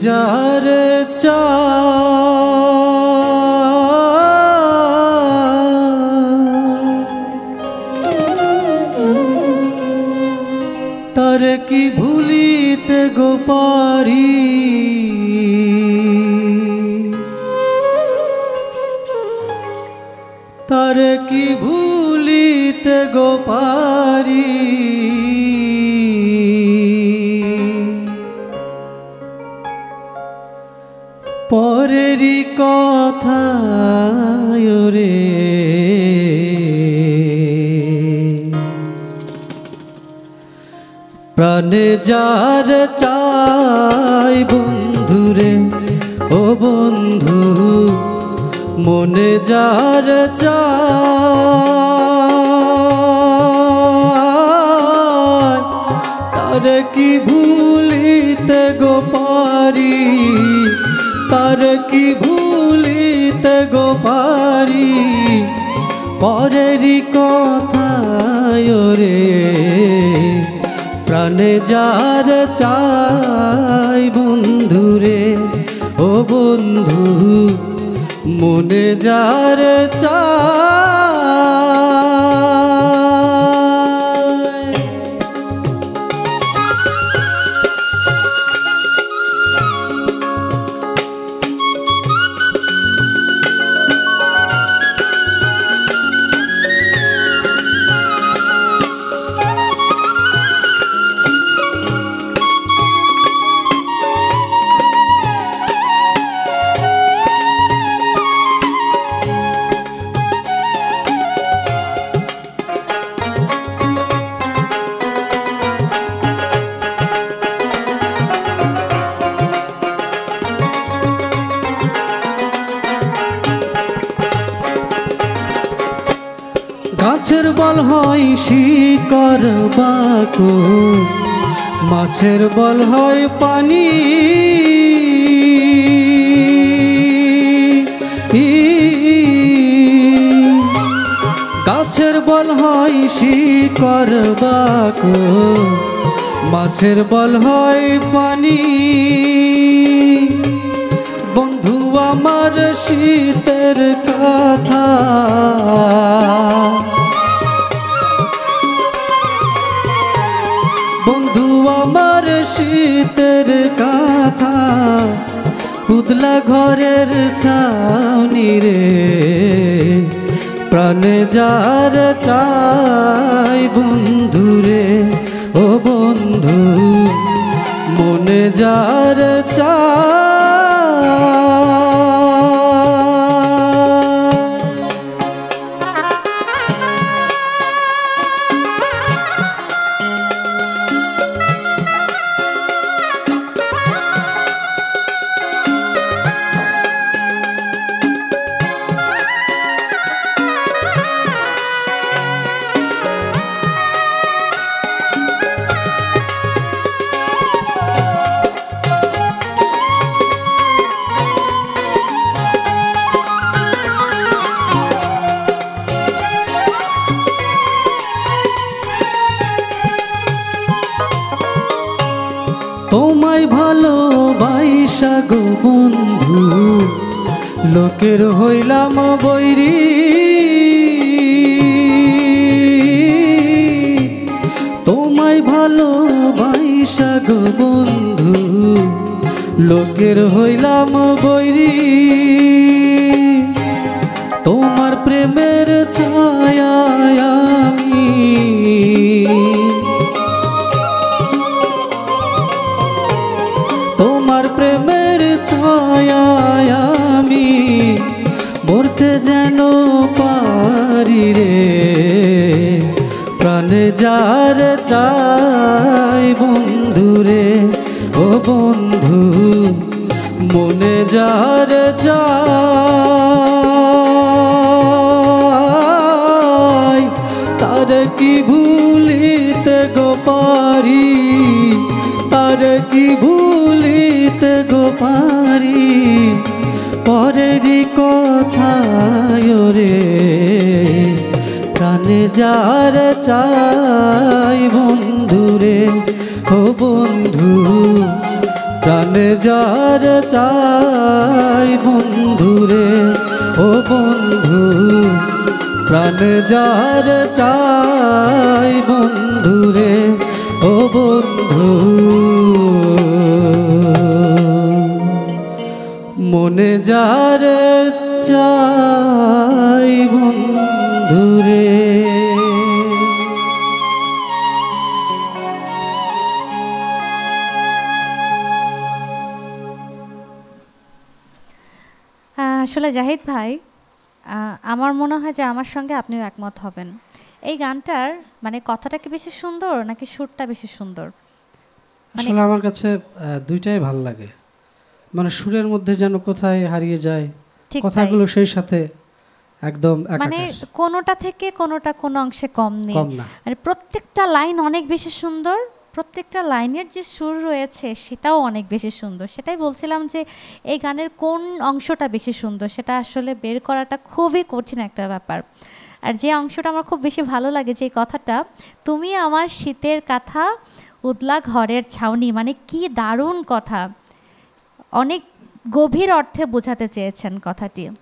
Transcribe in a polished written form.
যার তার কি ভুলিতে গো পারি, তার কি ভুলিতে গো পারি। পরেরই কথা রে প্রাণে যার চাই বন্ধুরে, ও বন্ধু মনে যার চাই তার কি ভুলিতে গো পারি, তার কি ভুলিতে গো পারি। পরেরই কথা রে প্রাণে যার চাই বন্ধুরে, ও বন্ধু মনে যার চাই। গাছের বল হয় শিকড় বাকো, মাছের বল হয় পানি। গাছের বল হয় শিকড় বাকো, মাছের বল হয় পানি। বন্ধু আমার শীতের কথা, বন্ধু আমার শীতের কথা, পুতলা ঘরের ছাউনি রে প্রাণে যার চাই বন্ধুরে, ও বন্ধু মনে যার চাই। তোমায় ভালোবাসা গো বন্ধু লোকের হইলাম বৈরি, তোমায় ভালোবাসা গো বন্ধু লোকের হইলাম বৈরি। তোমার প্রেমের ছায়া আমি, তোমার প্রেমের ছায়া আমি মরতে যেন পারি রে। প্রাণে যার চাই বন্ধুরে, ও বন্ধু মনে যার চাই তার কি ভুলিতে গো পারি, তার কি ভুলিতে গো পারি। পরেরই কথা রে প্রাণে যার চাই বন্ধুরে, ও বন্ধু প্রাণে যার চাই বন্ধুরে ও বন্ধু, প্রাণে যার চাই বন্ধুরে ও বন্ধু, মনে যার চাই বন্ধুরে। আসলে জাহিদ ভাই, আমার মনে হয় যে আমার সঙ্গে আপনিও একমত হবেন। এই গানটার মানে কথাটা কি বেশি সুন্দর নাকি সুরটা বেশি সুন্দর? আসলে আমার কাছে দুইটাই ভালো লাগে, মানে সুরের মধ্যে যেন কোথায় হারিয়ে যায়, কথাগুলো সেই সাথে একদম মানে কোনোটা থেকে কোনোটা কোনো অংশে কম নেই, মানে প্রত্যেকটা লাইন অনেক বেশি সুন্দর, প্রত্যেকটা লাইনের যে সুর রয়েছে সেটাও অনেক বেশি সুন্দর। সেটাই বলছিলাম যে এই গানের কোন অংশটা বেশি সুন্দর সেটা আসলে বের করাটা খুবই কঠিন একটা ব্যাপার। আর যে অংশটা আমার খুব বেশি ভালো লাগে, যে কথাটা, তুমি আমার শীতের কাঁথা উদলা ঘরের ছাউনি, মানে কি দারুণ কথা, অনেক গভীর অর্থে বোঝাতে চেয়েছেন কথাটি।